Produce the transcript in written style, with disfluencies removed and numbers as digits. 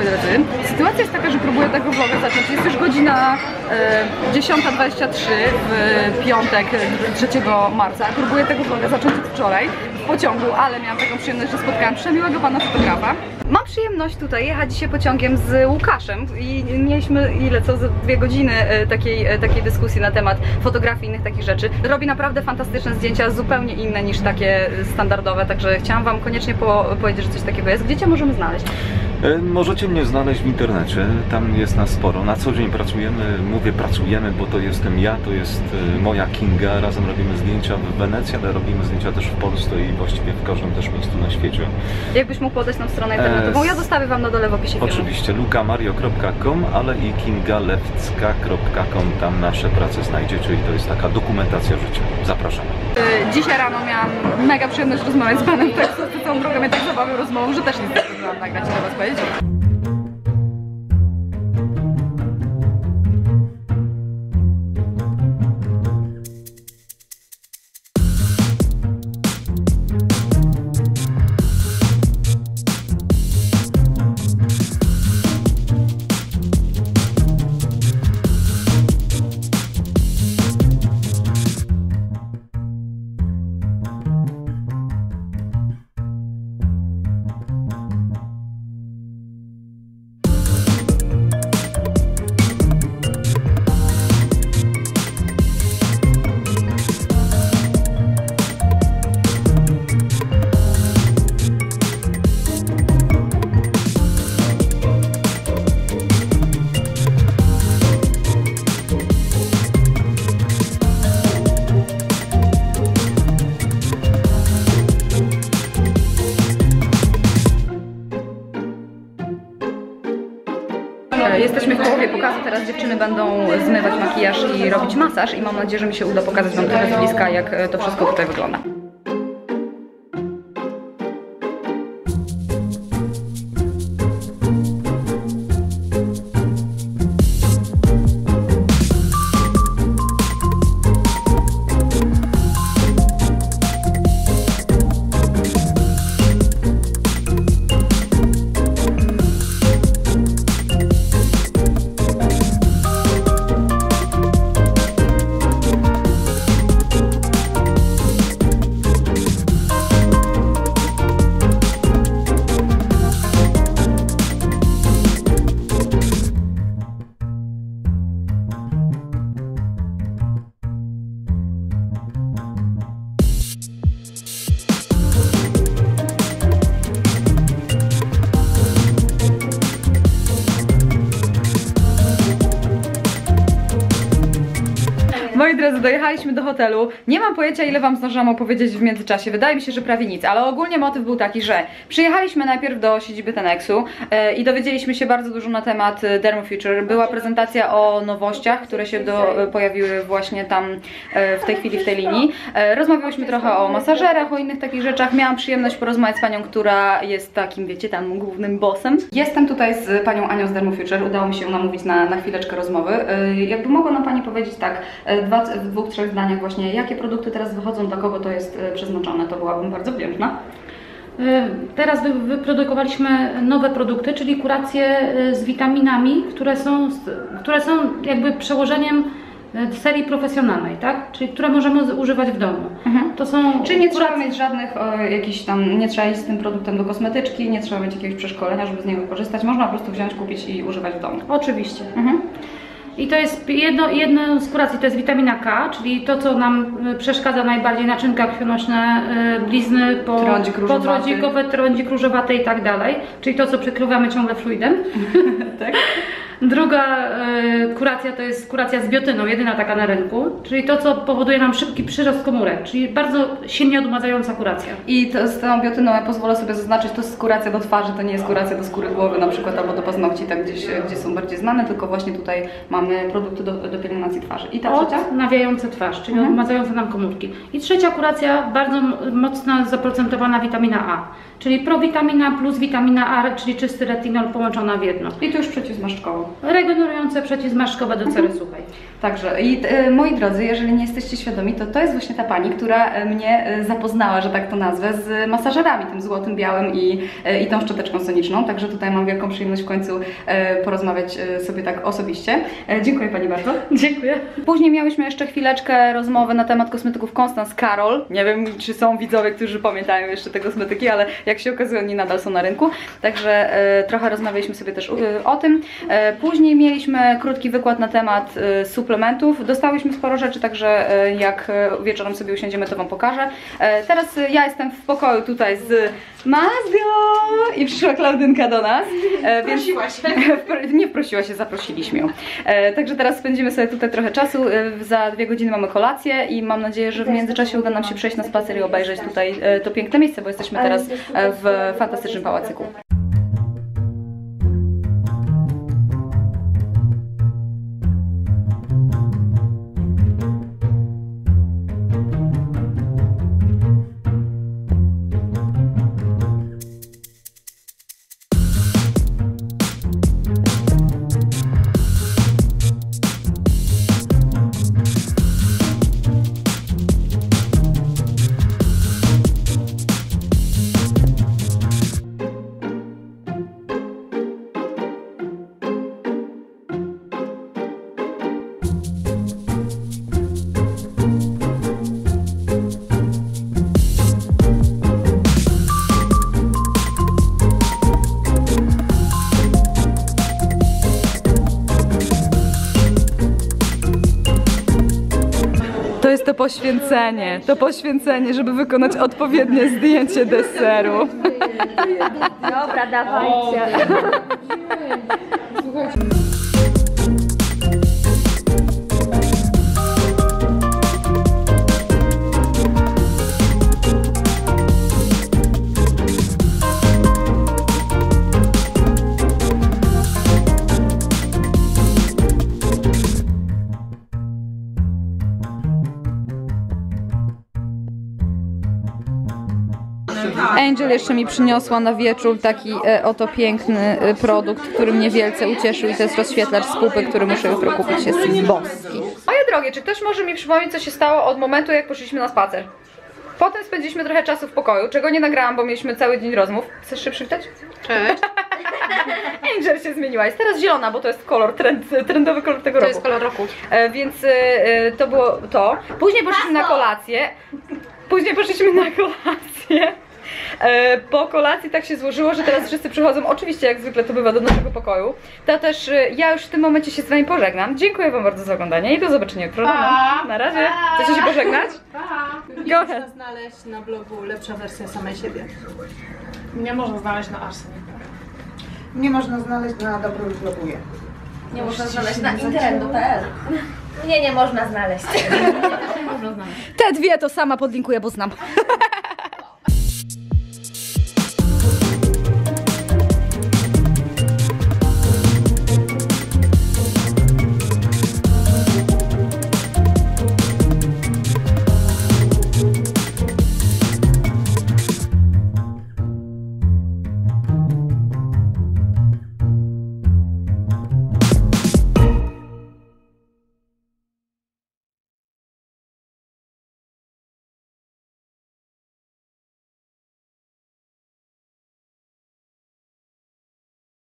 moi drodzy. Sytuacja jest taka, że próbuję tego vloga zacząć. Jest już godzina 10:23 w piątek 3 marca. Próbuję tego vloga zacząć od wczoraj w pociągu, ale miałam taką przyjemność, że spotkałam przemiłego pana fotografa. Mam przyjemność tutaj jechać dzisiaj pociągiem z Łukaszem i mieliśmy ze 2 godziny takiej dyskusji na temat fotografii i innych takich rzeczy. Robi naprawdę fantastyczne zdjęcia, zupełnie inne niż takie standardowe, także chciałam wam koniecznie powiedzieć, że coś takiego jest. Gdzie cię możemy znaleźć? Możecie mnie znaleźć w internecie, tam jest nas sporo. Na co dzień pracujemy, mówię pracujemy, bo to jestem ja, to jest moja Kinga. Razem robimy zdjęcia w Wenecji, ale robimy zdjęcia też w Polsce i właściwie w każdym też miejscu na świecie. Jakbyś mógł podać nam stronę internetową, ja zostawię wam na dole w opisie filmu. Oczywiście, lukamario.com, ale i kingalewcka.com, tam nasze prace znajdziecie i to jest taka dokumentacja życia. Zapraszam. Dzisiaj rano miałam mega przyjemność rozmawiać z panem tekstu, całą drogę mnie tak zabawił rozmową, że też nie zdążyłam nagrać i do was powiedzieć. Jesteśmy w połowie pokazu, teraz dziewczyny będą zmywać makijaż i robić masaż i mam nadzieję, że mi się uda pokazać wam trochę z bliska, jak to wszystko tutaj wygląda. Moi drodzy, dojechaliśmy do hotelu. Nie mam pojęcia, ile wam zdążyłam opowiedzieć w międzyczasie. Wydaje mi się, że prawie nic, ale ogólnie motyw był taki, że przyjechaliśmy najpierw do siedziby Tenexu i dowiedzieliśmy się bardzo dużo na temat Dermo Future. Była prezentacja o nowościach, które się pojawiły właśnie tam w tej chwili, w tej linii. Rozmawiałyśmy trochę o masażerach, o innych takich rzeczach. Miałam przyjemność porozmawiać z panią, która jest takim, wiecie, tam głównym bossem. Jestem tutaj z panią Anią z Dermo Future. Udało mi się namówić na chwileczkę rozmowy. Jakby mogła nam pani powiedzieć tak, w 2-3 zdaniach właśnie, jakie produkty teraz wychodzą, dla kogo to jest przeznaczone, to byłabym bardzo wdzięczna. Teraz wyprodukowaliśmy nowe produkty, czyli kuracje z witaminami, które są jakby przełożeniem serii profesjonalnej, tak? Czyli które możemy używać w domu. To są Czyli nie trzeba mieć żadnych jakichś tam, nie trzeba iść z tym produktem do kosmetyczki, nie trzeba mieć jakiegoś przeszkolenia, żeby z niego korzystać. Można po prostu wziąć, kupić i używać w domu. Oczywiście. I to jest jedno z kuracji, to jest witamina K, czyli to, co nam przeszkadza najbardziej, naczynka krwionośne, blizny, potrądzikowe, trądzik różowaty i tak dalej, czyli to, co przykrywamy ciągle fluidem. Tak? Druga kuracja to jest kuracja z biotyną, jedyna taka na rynku, czyli to, co powoduje nam szybki przyrost komórek, czyli bardzo silnie odmładzająca kuracja. I to, z tą biotyną, ja pozwolę sobie zaznaczyć, to jest kuracja do twarzy, to nie jest kuracja do skóry głowy na przykład, albo do paznokci, tak gdzie są bardziej znane, tylko właśnie tutaj mamy produkty do pielęgnacji twarzy. I ta trzecia? Odnawiające twarz, czyli odmładzające nam komórki. I trzecia kuracja, bardzo mocno zaprocentowana witamina A, czyli prowitamina plus witamina A, czyli czysty retinol połączona w jedno. I to już przeciwzmarszczkowo. Regenerujące, przeciwzmarszczkowe do cery suchej. Także i moi drodzy, jeżeli nie jesteście świadomi, to jest właśnie ta pani, która mnie zapoznała, że tak to nazwę, z masażerami, tym złotym, białym i tą szczoteczką soniczną. Także tutaj mam wielką przyjemność w końcu porozmawiać sobie tak osobiście. Dziękuję pani bardzo. Dziękuję. Później miałyśmy jeszcze chwileczkę rozmowy na temat kosmetyków Constance Carol. Nie wiem, czy są widzowie, którzy pamiętają jeszcze te kosmetyki, ale jak się okazuje, oni nadal są na rynku. Także trochę rozmawialiśmy sobie też o tym. Później mieliśmy krótki wykład na temat suplementów. Dostałyśmy sporo rzeczy, także jak wieczorem sobie usiądziemy, to wam pokażę. Teraz ja jestem w pokoju tutaj z Mazgo i przyszła Klaudynka do nas. Prosiła się. Nie prosiła się, zaprosiliśmy ją. Także teraz spędzimy sobie tutaj trochę czasu. Za 2 godziny mamy kolację i mam nadzieję, że w międzyczasie uda nam się przejść na spacer i obejrzeć tutaj to piękne miejsce, bo jesteśmy teraz w fantastycznym pałacyku. To jest to poświęcenie, żeby wykonać odpowiednie zdjęcie deseru. Dobra, dawajcie. Angel jeszcze mi przyniosła na wieczór taki oto piękny produkt, który mnie wielce ucieszył i to jest rozświetlacz z pupy, który muszę jutro kupić, jest boski. Moje drogie, czy ktoś może mi przypomnieć, co się stało od momentu, jak poszliśmy na spacer? Potem spędziliśmy trochę czasu w pokoju, czego nie nagrałam, bo mieliśmy cały dzień rozmów. Chcesz się przywitać? Cześć. Angel się zmieniła, jest teraz zielona, bo to jest kolor, trendowy kolor tego roku. To jest kolor roku. Więc to było to. Później poszliśmy na kolację. Po kolacji tak się złożyło, że teraz wszyscy przychodzą, oczywiście jak zwykle to bywa, do naszego pokoju. To też ja już w tym momencie się z wami pożegnam. Dziękuję wam bardzo za oglądanie i do zobaczenia jutro. Na razie. Chcecie się pożegnać? Nie można znaleźć na blogu lepsza wersja samej siebie. Nie można znaleźć na Arsenie. Nie można znaleźć na Dobro już bloguje. Nie można znaleźć na internet.pl. Nie można znaleźć. Te dwie to sama podlinkuję, bo znam.